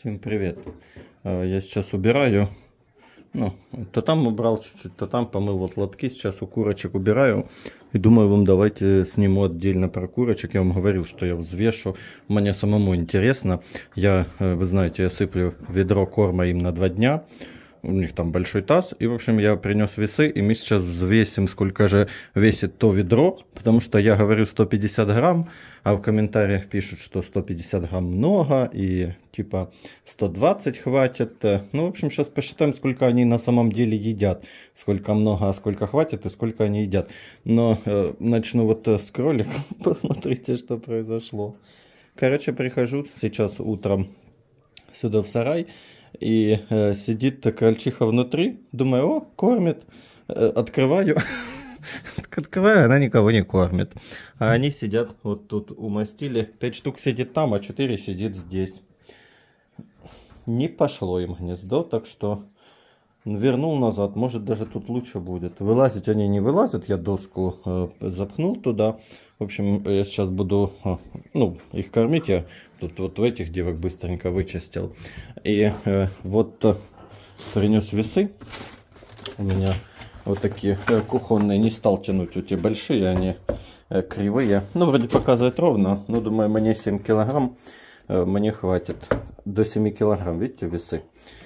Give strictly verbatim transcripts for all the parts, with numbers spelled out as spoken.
Всем привет! Я сейчас убираю, ну, то там убрал чуть-чуть, то там помыл вот лотки, сейчас у курочек убираю. И думаю, вам давайте сниму отдельно про курочек. Я вам говорил, что я взвешу, мне самому интересно. Я, вы знаете, я сыплю ведро корма им на два дня. У них там большой таз. И, в общем, я принес весы, и мы сейчас взвесим, сколько же весит то ведро. Потому что я говорю сто пятьдесят грамм, а в комментариях пишут, что сто пятьдесят грамм много, и типа сто двадцать хватит. Ну, в общем, сейчас посчитаем, сколько они на самом деле едят. Сколько много, а сколько хватит, и сколько они едят. Но э, начну вот э, с кролика. Посмотрите, что произошло. Короче, прихожу сейчас утром сюда в сарай. И э, сидит крольчиха внутри, думаю, о, кормит, э, открываю, открываю, она никого не кормит. А они сидят, вот тут умастили, пять штук сидит там, а четыре сидит здесь. Не пошло им гнездо, так что вернул назад, может даже тут лучше будет. Вылазить они не вылазят, я доску э, запхнул туда. В общем, я сейчас буду, ну, их кормить. Я тут вот у этих девок быстренько вычистил. И э, вот э, принес весы. У меня вот такие э, кухонные. Не стал тянуть эти большие, они э, кривые. Ну, вроде показывает ровно. Но думаю, мне семь килограмм. Э, мне хватит до семи килограмм. Видите, весы?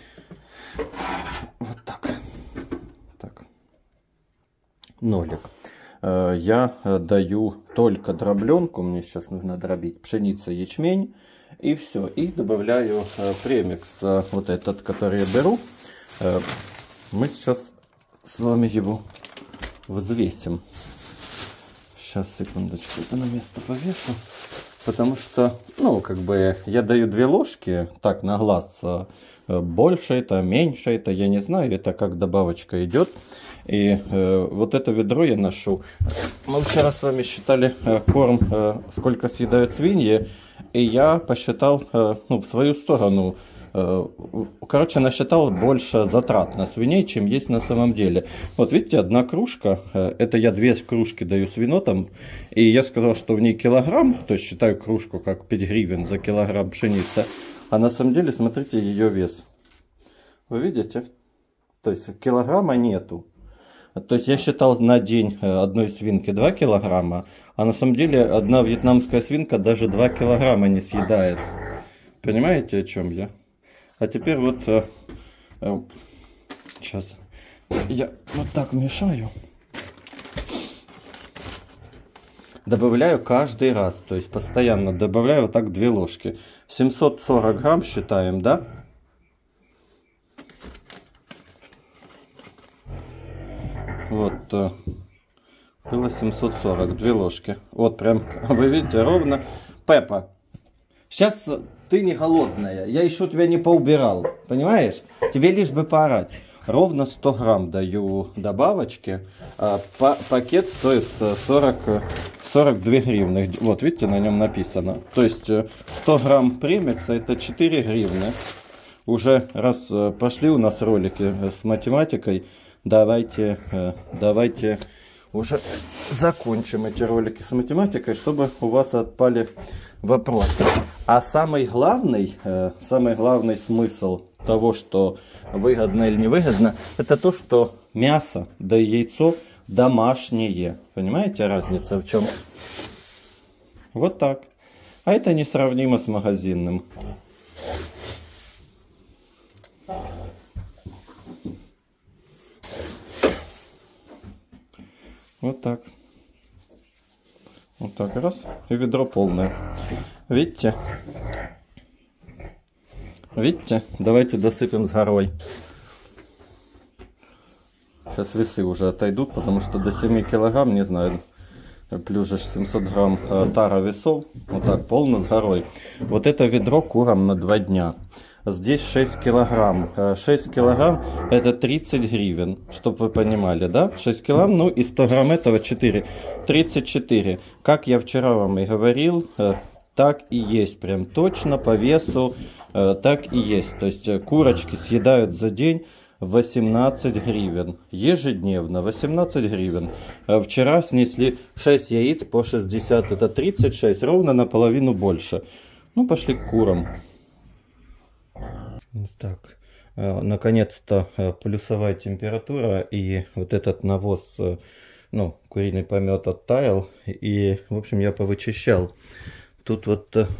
Вот так. Так. Нолик. Я даю только дробленку, мне сейчас нужно дробить пшеница, ячмень, и все. И добавляю премикс, вот этот, который я беру. Мы сейчас с вами его взвесим. Сейчас, секундочку, это на место повешу. Потому что, ну, как бы, я даю две ложки, так, на глаз, больше это, меньше это, я не знаю, это как добавочка идет. И э, вот это ведро я ношу. Мы вчера с вами считали э, корм, э, сколько съедают свиньи, и я посчитал, э, ну, в свою сторону, э, короче, насчитал больше затрат на свиней, чем есть на самом деле. Вот видите, одна кружка, э, это я две кружки даю свинотам, и я сказал, что в ней килограмм, то есть считаю кружку как пять гривен за килограмм пшеницы, а на самом деле, смотрите, ее вес. Вы видите? То есть килограмма нету. То есть я считал на день одной свинки два килограмма, а на самом деле одна вьетнамская свинка даже два килограмма не съедает. Понимаете, о чем я? А теперь вот э, э, сейчас я вот так мешаю. Добавляю каждый раз, то есть постоянно добавляю вот так две ложки. семьсот сорок грамм считаем, да? Вот, было семьсот сорок, две ложки. Вот прям, вы видите, ровно. Пеппа, сейчас ты не голодная, я еще тебя не поубирал, понимаешь? Тебе лишь бы поорать. Ровно сто грамм даю добавочки, а пакет стоит сорок, сорок две гривны. Вот, видите, на нем написано. То есть сто грамм премикса это четыре гривны. Уже раз пошли у нас ролики с математикой, Давайте, давайте уже закончим эти ролики с математикой, чтобы у вас отпали вопросы. А самый главный, самый главный смысл того, что выгодно или невыгодно, это то, что мясо да яйцо домашнее. Понимаете, разница в чем? Вот так. А это несравнимо с магазинным. Вот так. Вот так, раз. И ведро полное. Видите? Видите? Давайте досыпем с горой. Сейчас весы уже отойдут, потому что до семи килограмм, не знаю, плюс же семьсот грамм тара весов. Вот так, полно с горой. Вот это ведро курам на два дня. Здесь шесть килограмм. шесть килограмм это тридцать гривен, чтобы вы понимали, да? шесть килограмм, ну и сто грамм этого четыре. тридцать четыре. Как я вчера вам и говорил, так и есть. Прям точно по весу так и есть. То есть курочки съедают за день восемнадцать гривен. Ежедневно восемнадцать гривен. Вчера снесли шесть яиц по шестьдесят. Это тридцать шесть, ровно наполовину больше. Ну, пошли к курам. Вот так. Э, Наконец-то э, плюсовая температура, и вот этот навоз, э, ну, куриный помет оттаял, и, в общем, я повычищал. Тут вот, э,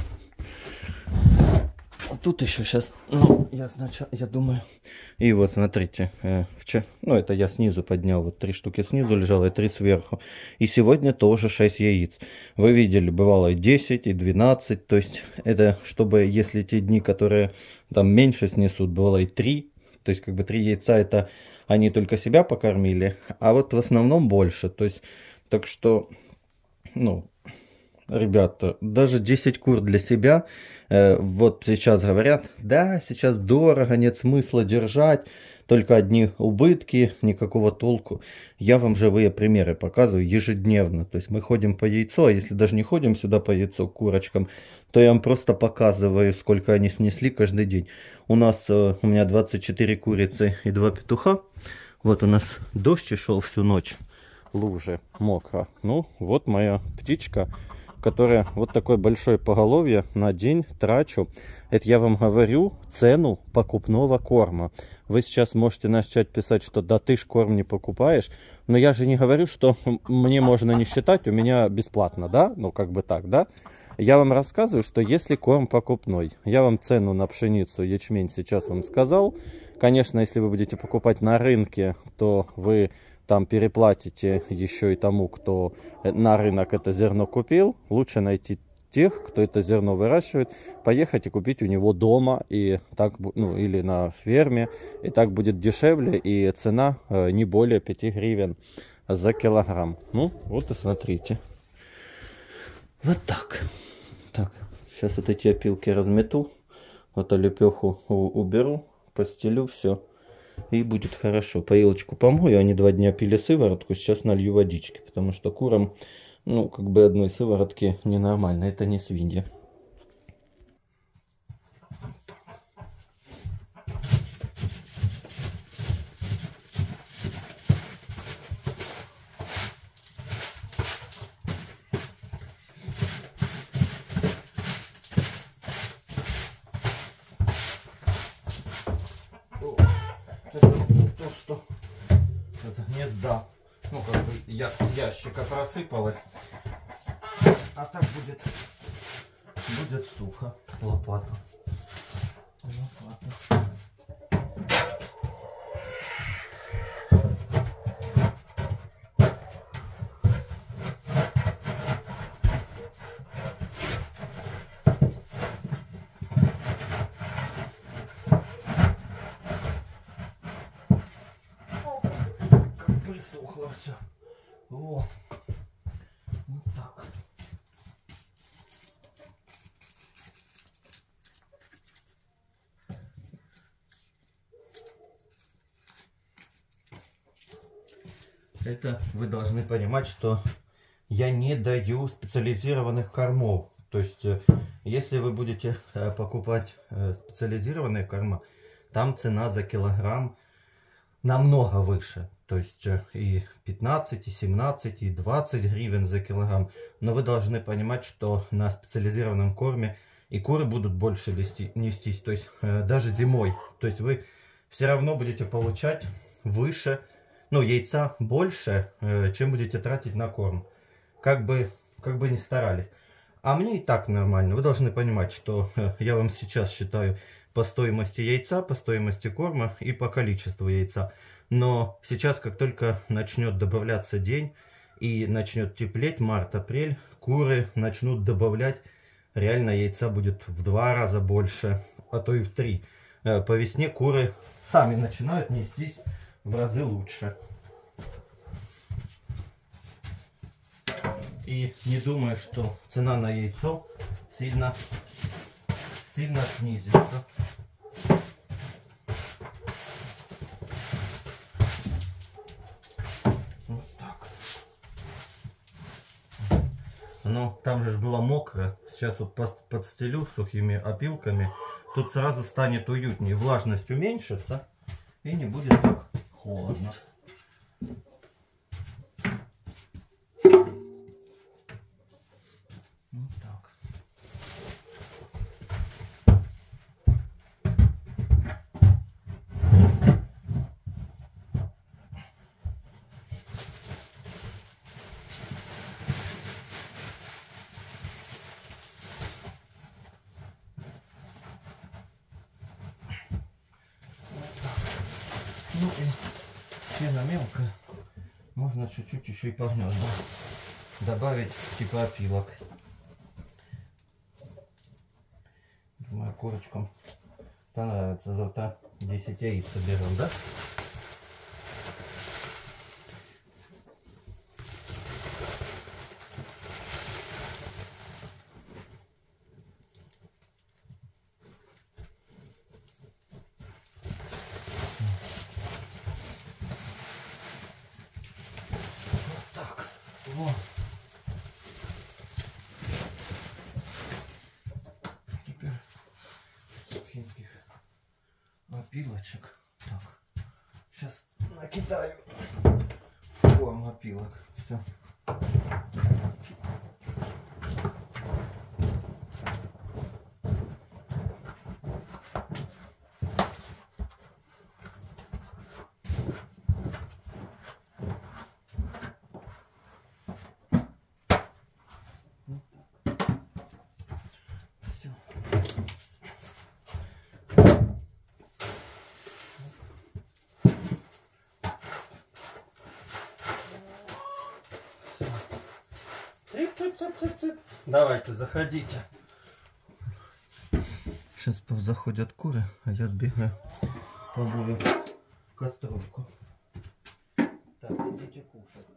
тут еще сейчас, ну, я сначала, я думаю, и вот, смотрите, э, вчера, ну, это я снизу поднял, вот три штуки снизу лежало, и три сверху, и сегодня тоже шесть яиц. Вы видели, бывало и десять, и двенадцать, то есть это, чтобы, если те дни, которые там меньше снесут, бывало и три, то есть как бы три яйца, это они только себя покормили, а вот в основном больше, то есть, так что, ну, ребята, даже десять кур для себя, э, вот сейчас говорят, да, сейчас дорого, нет смысла держать, только одни убытки, никакого толку. Я вам живые примеры показываю ежедневно. То есть мы ходим по яйцу, а если даже не ходим сюда по яйцу к курочкам, то я вам просто показываю, сколько они снесли каждый день. У нас, э, у меня двадцать четыре курицы и два петуха. Вот у нас дождь шел всю ночь, лужи, мокро. Ну, вот моя птичка, которая вот такое большое поголовье на день трачу. Это я вам говорю цену покупного корма. Вы сейчас можете начать писать, что да ты ж корм не покупаешь. Но я же не говорю, что мне можно не считать, у меня бесплатно, да? Ну как бы так, да? Я вам рассказываю, что если корм покупной, я вам цену на пшеницу, ячмень сейчас вам сказал. Конечно, если вы будете покупать на рынке, то вы там переплатите еще и тому, кто на рынок это зерно купил. Лучше найти тех, кто это зерно выращивает, поехать и купить у него дома, и так, ну, или на ферме, и так будет дешевле, и цена э, не более пяти гривен за килограмм. Ну, вот и смотрите. Вот так. Так, сейчас вот эти опилки размету, вот олепеху уберу, постелю, все. И будет хорошо. Поилочку помою, они два дня пили сыворотку, сейчас налью водички, потому что курам, ну, как бы одной сыворотки ненормально, это не свинья. То, что из гнезда, ну, как бы я, с ящика просыпалось, а так будет, будет сухо. Лопату. Лопату. Присохло все. О, вот так. Это вы должны понимать, что я не даю специализированных кормов. То есть, если вы будете покупать специализированные корма, там цена за килограмм намного выше. То есть и пятнадцать, и семнадцать, и двадцать гривен за килограмм. Но вы должны понимать, что на специализированном корме и куры будут больше вести, нестись. То есть даже зимой. То есть вы все равно будете получать выше, ну, яйца больше, чем будете тратить на корм. Как бы, как бы ни старались. А мне и так нормально. Вы должны понимать, что я вам сейчас считаю по стоимости яйца, по стоимости корма и по количеству яйца. Но сейчас, как только начнет добавляться день и начнет теплеть, март-апрель, куры начнут добавлять, реально яйца будет в два раза больше, а то и в три. По весне куры сами начинают нестись в разы лучше. И не думаю, что цена на яйцо сильно, сильно снизится. Вот так. Ну, там же было мокро. Сейчас вот подстелю сухими опилками. Тут сразу станет уютнее. Влажность уменьшится и не будет так холодно. Вот так. Ну и сено мелкое. Можно чуть-чуть еще и по гнездам добавить типа опилок. Думаю, курочкам понравится. Завтра десять яиц соберем, да? Вот. Теперь сухеньких опилочек. Так, сейчас накидаю корм опилок. Все. Цып-цып-цып-цып-цып. Давайте, заходите. Сейчас заходят куры, а я сбегаю, побую кастрюльку. Так, идите кушать.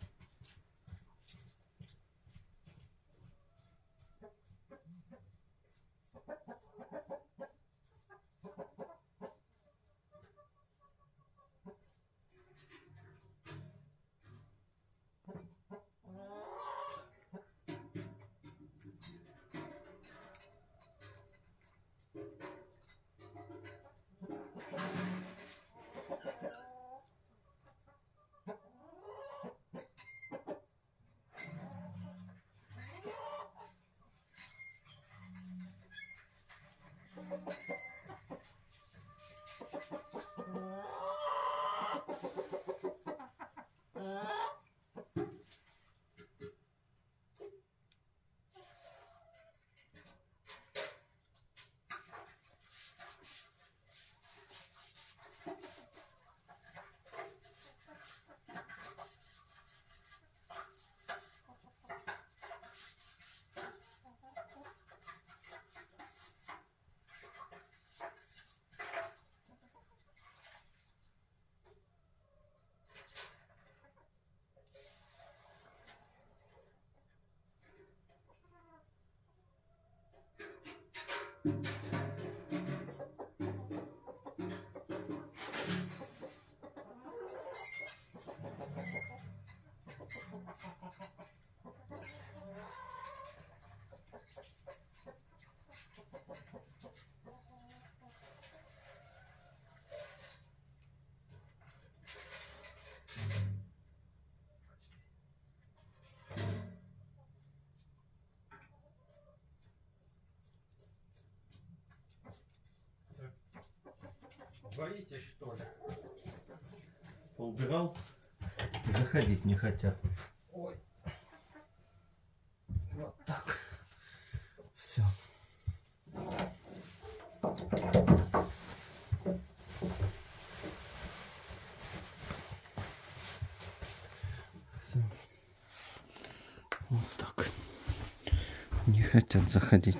Боитесь, что ли? Поубирал, заходить не хотят. Ой. Вот так. Все. Все. Вот так. Не хотят заходить.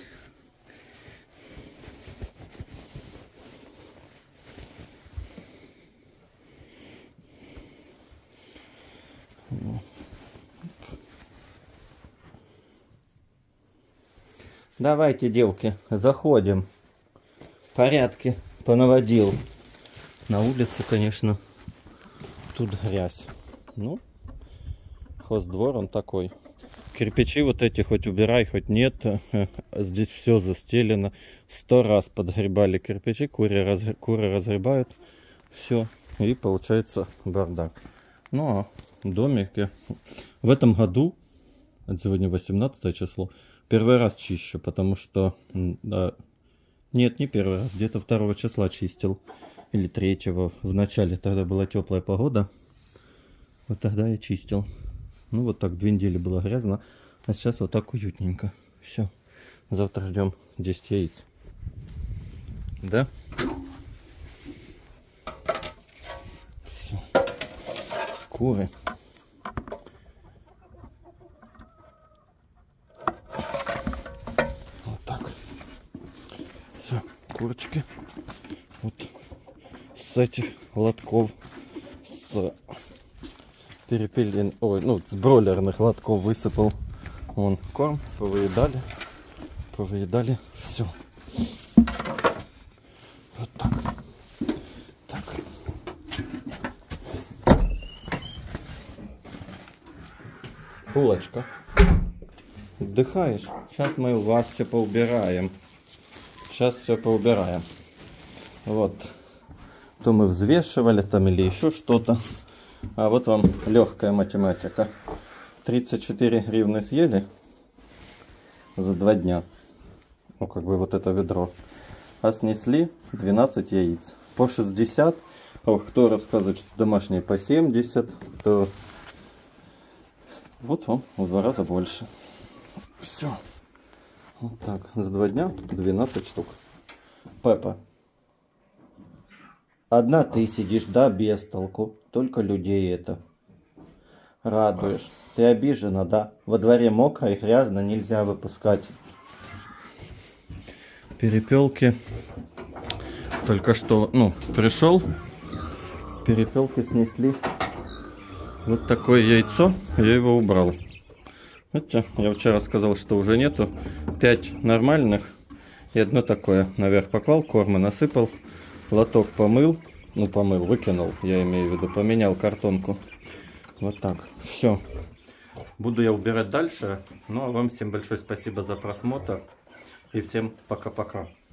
Давайте, девки, заходим. Порядки понаводил. На улице, конечно, тут грязь. Ну, хоздвор он такой. Кирпичи вот эти хоть убирай, хоть нет. Здесь все застелено. Сто раз подгребали кирпичи, куры, разгр... куры разгребают. Все. И получается бардак. Ну, а домики в этом году, сегодня восемнадцатое число, первый раз чищу, потому что, да, нет, не первый раз, где-то второго числа чистил, или третьего, в начале, тогда была теплая погода, вот тогда я чистил. Ну вот так, две недели было грязно, а сейчас вот так уютненько. Все, завтра ждем десять яиц. Да? куры. Вот так. Все, курочки. Вот с этих лотков, с перепелин, ой, ну, с бройлерных лотков высыпал вон корм, повыедали, повыедали, все. Вот так. Так. Булочка. Отдыхаешь? Сейчас мы у вас все поубираем. Сейчас все поубираем. Вот. То мы взвешивали там или еще что-то. А вот вам легкая математика. тридцать четыре гривны съели за два дня. Ну, как бы вот это ведро. А снесли двенадцать яиц. По шестьдесят. А кто рассказывает, что домашние по семьдесят, то вот вам в два раза больше. Все. Вот так. За два дня двенадцать штук. Пеппа. Одна ты сидишь, да, без толку. Только людей это радуешь. Ты обижена, да? Во дворе мокро и грязно, нельзя выпускать. Перепелки. Только что, ну, пришел. Перепелки снесли. Вот такое яйцо. Я его убрал. Видите, я вчера сказал, что уже нету. Пять нормальных. И одно такое. Наверх поклал, корма насыпал. Лоток помыл. Ну, помыл, выкинул. Я имею в виду, поменял картонку. Вот так. Все. Буду я убирать дальше. Ну, а вам всем большое спасибо за просмотр. И всем пока-пока.